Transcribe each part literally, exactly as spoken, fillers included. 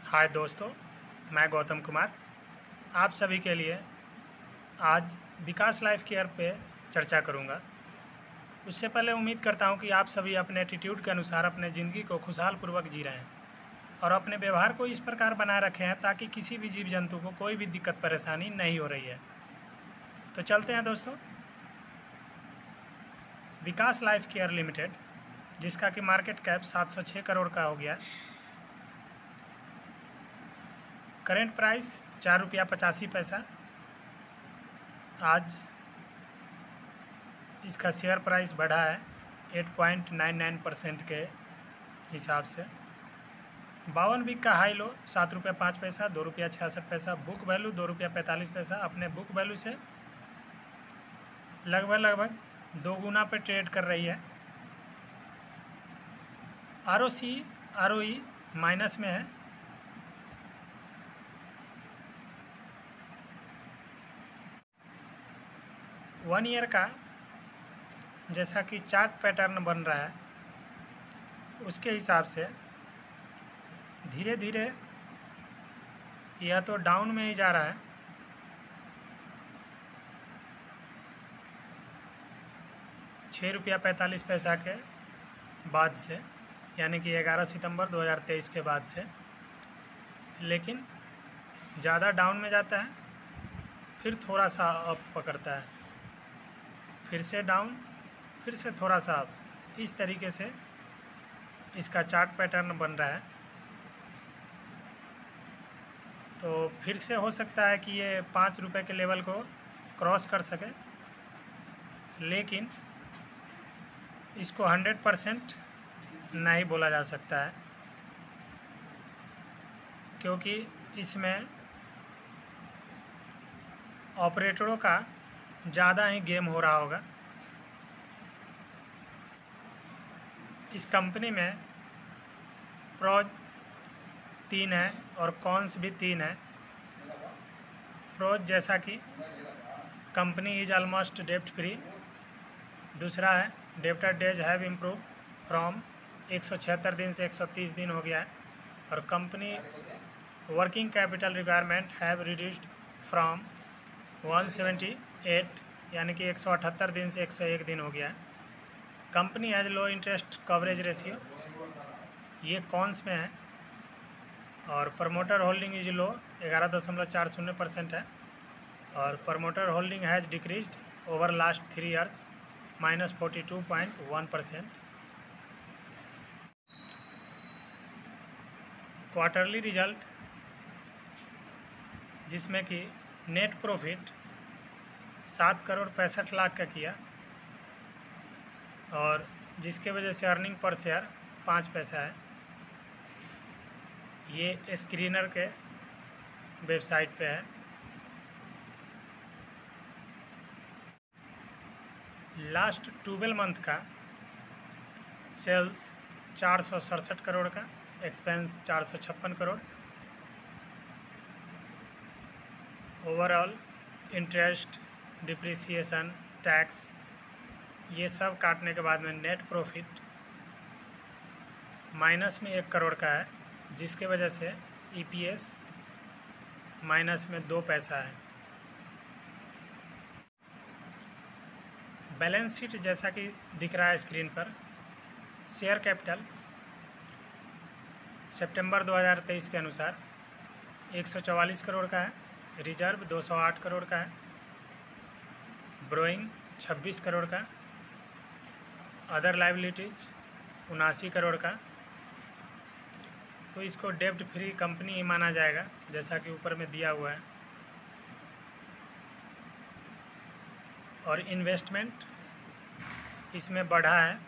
हाय दोस्तों, मैं गौतम कुमार आप सभी के लिए आज विकास लाइफ केयर पे चर्चा करूंगा। उससे पहले उम्मीद करता हूं कि आप सभी अपने एटीट्यूड के अनुसार अपने ज़िंदगी को खुशहाल पूर्वक जी रहे हैं और अपने व्यवहार को इस प्रकार बनाए रखे हैं ताकि किसी भी जीव जंतु को कोई भी दिक्कत परेशानी नहीं हो रही है। तो चलते हैं दोस्तों। विकास लाइफ केयर लिमिटेड, जिसका कि मार्केट कैप सात सौ छः करोड़ का हो गया, करेंट प्राइस चार रुपया पचासी पैसा। आज इसका शेयर प्राइस बढ़ा है आठ पॉइंट नौ नौ परसेंट के हिसाब से। बावन वीक का हाई लो सात रुपया पाँच पैसा, दो रुपया छियासठ पैसा। बुक वैल्यू दो रुपया पैंतालीस पैसा। अपने बुक वैल्यू से लगभग लगभग दो गुना पे ट्रेड कर रही है। R O C R O E minus में है। वन ईयर का जैसा कि चार्ट पैटर्न बन रहा है उसके हिसाब से धीरे धीरे यह तो डाउन में ही जा रहा है। छः रुपया पैंतालीस पैसा के बाद से, यानी कि ग्यारह सितंबर दो हज़ार तेईस के बाद से, लेकिन ज़्यादा डाउन में जाता है, फिर थोड़ा सा अप पकड़ता है, फिर से डाउन, फिर से थोड़ा सा अप। इस तरीके से इसका चार्ट पैटर्न बन रहा है। तो फिर से हो सकता है कि ये पाँच रुपये के लेवल को क्रॉस कर सके, लेकिन इसको हंड्रेड परसेंट नहीं बोला जा सकता है, क्योंकि इसमें ऑपरेटरों का ज़्यादा ही गेम हो रहा होगा। इस कंपनी में प्रोज तीन है और कॉन्स भी तीन है। प्रोज जैसा कि कंपनी इज ऑलमोस्ट डेब्ट फ्री। दूसरा है debtor days have improve from एक सौ छिहत्तर दिन से एक सौ तीस दिन हो गया है। और company working capital requirement have reduced from एक सौ अठहत्तर, यानी कि एक सौ अठहत्तर दिन से एक सौ एक दिन हो गया है। Company has low interest coverage ratio, ये कॉन्स में है। और प्रमोटर होल्डिंग इज लो, ग्यारह दशमलव चार शून्य परसेंट है। और promoter holding has decreased over last three years minus forty two point one percent. Quarterly result, जिसमें कि नेट प्रॉफिट सात करोड़ पैंसठ लाख का किया और जिसके वजह से अर्निंग पर शेयर पाँच पैसा है। ये स्क्रीनर के वेबसाइट पे है। लास्ट ट्वेल्व मंथ का सेल्स चार सौ सड़सठ करोड़ का, एक्सपेंस चार सौ छप्पन crore. Overall interest, depreciation, tax, ये सब काटने के बाद में नेट प्रॉफिट माइनस में एक करोड़ का है, जिसके वजह से ईपीएस माइनस में दो पैसा है। बैलेंस शीट जैसा कि दिख रहा है स्क्रीन पर। शेयर कैपिटल सितंबर दो हज़ार तेईस के अनुसार एक सौ चवालीस करोड़ का है। रिजर्व दो सौ आठ करोड़ का है। ब्रोइंग छब्बीस करोड़ का। अदर लाइबिलिटीज उनासी करोड़ का। तो इसको डेब्ट फ्री कंपनी ही माना जाएगा, जैसा कि ऊपर में दिया हुआ है। और इन्वेस्टमेंट इसमें बढ़ा है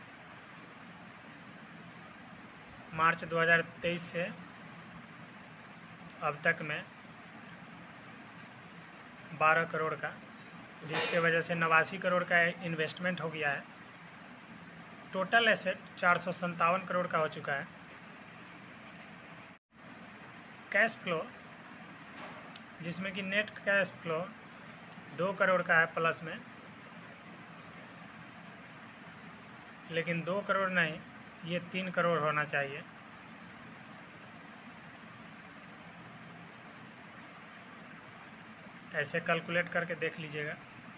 मार्च दो हज़ार तेईस से अब तक में बारह करोड़ का, जिसके वजह से नवासी करोड़ का इन्वेस्टमेंट हो गया है। टोटल एसेट चार सौ संतावन करोड़ का हो चुका है। कैश फ्लो, जिसमें कि नेट कैश फ्लो दो करोड़ का है प्लस में, लेकिन दो करोड़ नहीं, ये तीन करोड़ होना चाहिए। ऐसे कैलकुलेट करके देख लीजिएगा।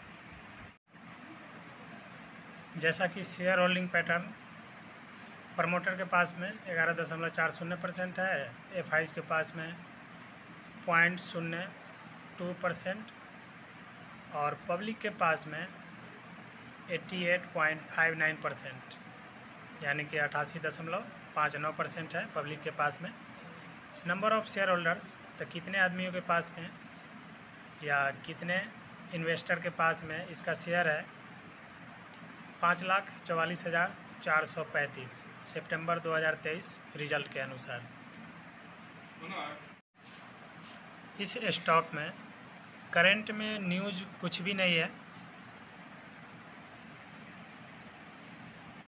जैसा कि शेयर होल्डिंग पैटर्न प्रमोटर के पास में ग्यारह दशमलव चार शून्य परसेंट है, एफ आई के पास में पॉइंट शून्य टू परसेंट और पब्लिक के पास में अट्ठासी पॉइंट फाइव नाइन परसेंट यानी कि अट्ठासी दशमलव पाँच नौ परसेंट है पब्लिक के पास में। नंबर ऑफ़ शेयर होल्डर्स, तो कितने आदमियों के पास में या कितने इन्वेस्टर के पास में इसका शेयर है, पाँच लाख चवालीस हज़ार चार सौ पैंतीस सितंबर दो हज़ार तेईस रिजल्ट के अनुसार। इस स्टॉक में करंट में न्यूज़ कुछ भी नहीं है,